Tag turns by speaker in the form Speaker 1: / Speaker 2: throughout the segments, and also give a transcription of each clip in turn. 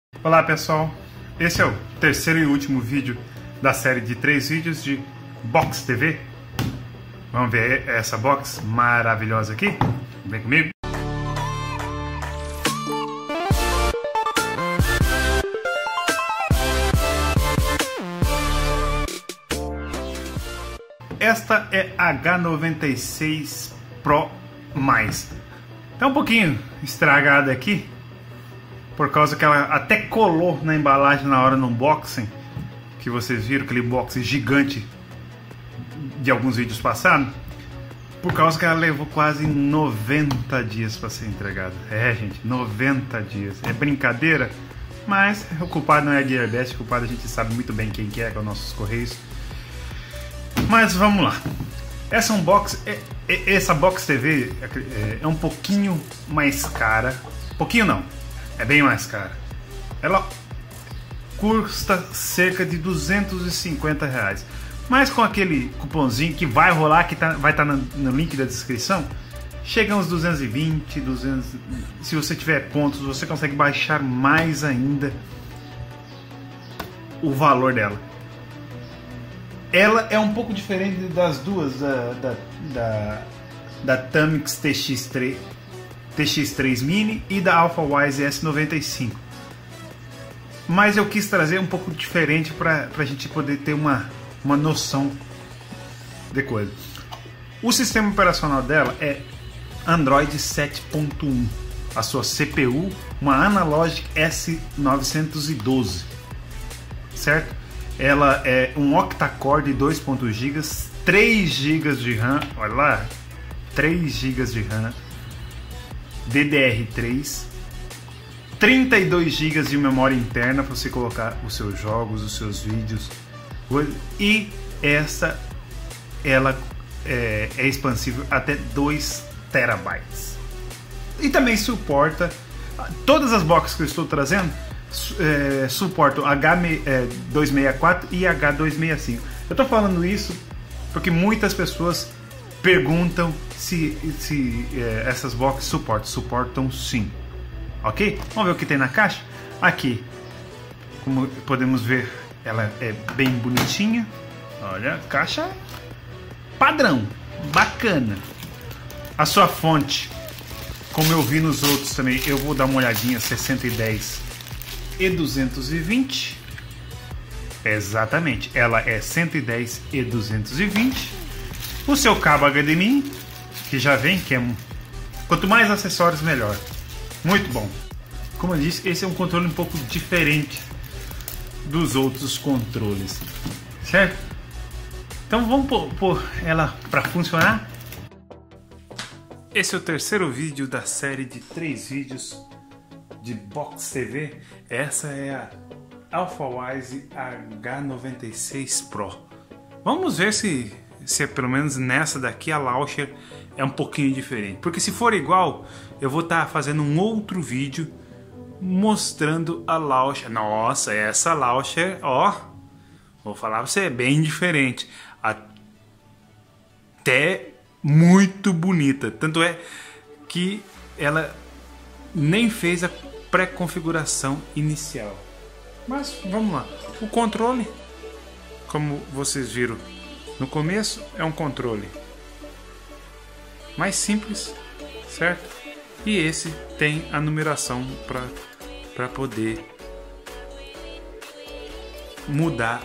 Speaker 1: Olá pessoal, esse é o terceiro e último vídeo da série de 3 vídeos de Box TV. Vamos ver essa box maravilhosa aqui? Vem comigo! Esta é H96 Pro+. Tá um pouquinho estragada aqui, por causa que ela até colou na embalagem na hora do unboxing, que vocês viram, aquele unboxing gigante de alguns vídeos passados, por causa que ela levou quase 90 dias para ser entregada. É, gente, 90 dias. É brincadeira, mas o culpado não é a Gearbest, o culpado a gente sabe muito bem quem que é os nossos Correios. Mas vamos lá. Essa Box TV é um pouquinho mais cara. Pouquinho não, é bem mais cara. Ela custa cerca de R$250. Mas com aquele cupomzinho que vai rolar, que vai estar no link da descrição, chega uns 220, 200. Se você tiver pontos, você consegue baixar mais ainda o valor dela. Ela é um pouco diferente das duas, da Tamix TX3 Mini e da Alphawise S95. Mas eu quis trazer um pouco diferente para a gente poder ter uma noção de coisa. O sistema operacional dela é Android 7.1. A sua CPU, uma Analogic S912, certo? Ela é um octa-core de 2.0 GB, 3 GB de RAM, olha lá, 3 GB de RAM, DDR3, 32 GB de memória interna para você colocar os seus jogos, os seus vídeos, e ela é expansível até 2 TB. E também suporta, todas as boxes que eu estou trazendo suportam H264 e H265. Eu estou falando isso porque muitas pessoas perguntam se essas boxes suportam sim. Ok? Vamos ver o que tem na caixa? Aqui, como podemos ver, ela é bem bonitinha. Olha, caixa padrão, bacana. A sua fonte, como eu vi nos outros também, eu vou dar uma olhadinha, 6010 e 220. Exatamente, ela é 110 e 220. O seu cabo HDMI, que já vem, que é quanto mais acessórios melhor. Muito bom. Como eu disse, esse é um controle um pouco diferente dos outros controles, certo? Então vamos pôr ela para funcionar. Esse é o terceiro vídeo da série de 3 vídeos de Box TV. Essa é a Alphawise H96 Pro. Vamos ver se é pelo menos nessa daqui a launcher é um pouquinho diferente, porque se for igual, eu vou estar fazendo um outro vídeo mostrando a launcher. Nossa, essa launcher, ó, vou falar pra você, é bem diferente, até muito bonita. Tanto é que ela nem fez a pré-configuração inicial. Mas vamos lá. O controle, como vocês viram no começo, é um controle mais simples, certo? E esse tem a numeração para poder mudar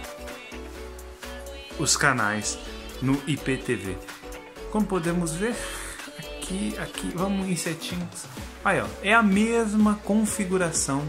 Speaker 1: os canais no IPTV. Como podemos ver aqui, vamos em settings. Aí, ó, é a mesma configuração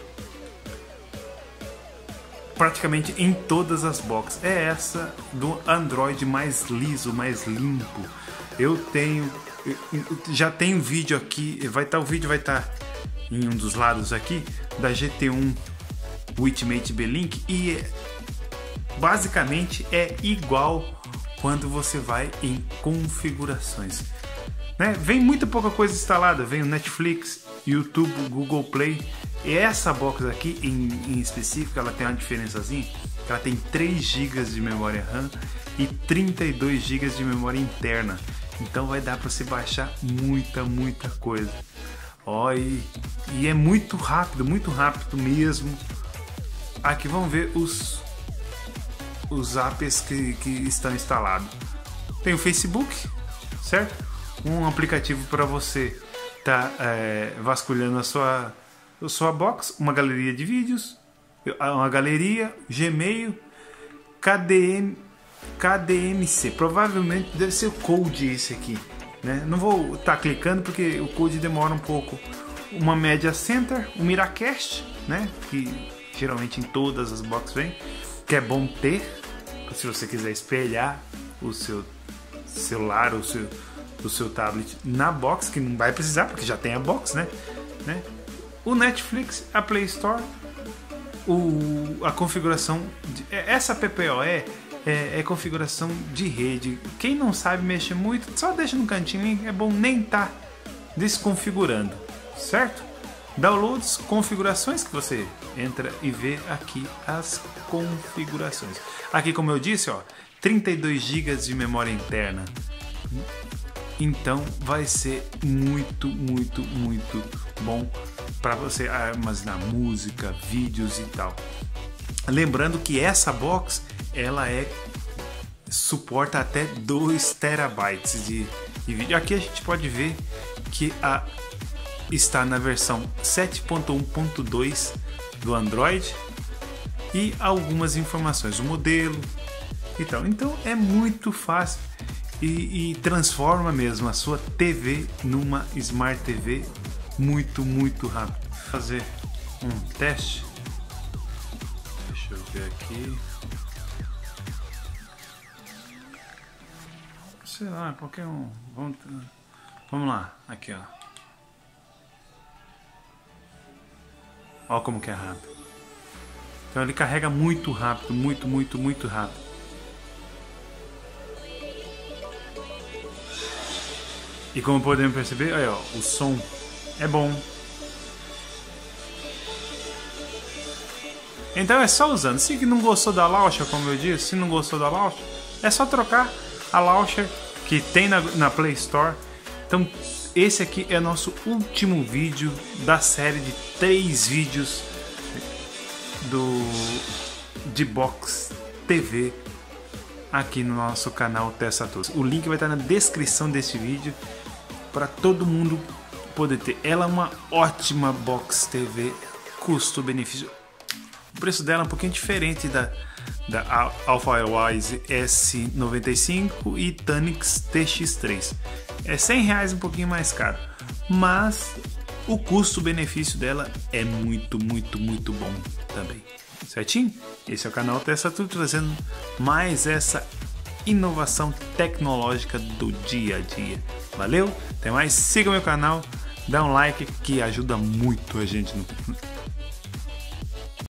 Speaker 1: praticamente em todas as boxes. É essa do Android mais liso, mais limpo. Eu já tenho vídeo aqui, o vídeo vai estar em um dos lados aqui da GT1 Ultimate Beelink, e basicamente é igual quando você vai em configurações, né? Vem muita pouca coisa instalada, vem o Netflix, YouTube, Google Play. E essa box aqui em específico, ela tem uma diferençazinha, ela tem 3 GB de memória RAM e 32 GB de memória interna. Então vai dar para você baixar muita coisa. Ó, e é muito rápido mesmo. Aqui vamos ver os apps que estão instalados. Tem o Facebook, certo? Um aplicativo para você tá vasculhando a sua box, uma galeria de vídeos, uma galeria, Gmail, KDMC, provavelmente deve ser o Code esse aqui, né? Não vou estar clicando porque o Code demora um pouco. Uma Media Center, um Miracast, né? Que geralmente em todas as boxes vem, que é bom ter, se você quiser espelhar o seu celular, o seu tablet na box, que não vai precisar porque já tem a box, né? O Netflix, a Play Store, a configuração essa PPoE é configuração de rede. Quem não sabe mexer muito, só deixa no cantinho, é bom nem estar desconfigurando, certo? Downloads, configurações, que você entra e vê aqui as configurações. Aqui, como eu disse, ó, 32 GB de memória interna. Então vai ser muito bom para você armazenar música, vídeos e tal. Lembrando que essa box ela suporta até 2 terabytes de vídeo. Aqui a gente pode ver que está na versão 7.1.2 do Android e algumas informações, o modelo e tal. Então é muito fácil e transforma mesmo a sua TV numa Smart TV muito rápido. Vou fazer um teste. Deixa eu ver aqui. Sei lá, qualquer um. Vamos lá, aqui ó. Ó como que é rápido. Então ele carrega muito rápido, muito rápido. E como podemos perceber, aí, ó, o som é bom. Então é só usando. Se não gostou da launcher, como eu disse, se não gostou da launcher, é só trocar a launcher que tem na Play Store. Então esse aqui é nosso último vídeo da série de 3 vídeos de Box TV aqui no nosso canal Testa Tudo. O link vai estar na descrição desse vídeo para todo mundo poder ter. Ela é uma ótima Box TV, custo-benefício. O preço dela é um pouquinho diferente da Alphawise S95 e Tanix TX3. É R$100 um pouquinho mais caro, mas o custo-benefício dela é muito bom também. Certinho? Esse é o canal Testa Tudo, trazendo mais essa inovação tecnológica do dia a dia. Valeu? Até mais, siga meu canal, dá um like que ajuda muito a gente no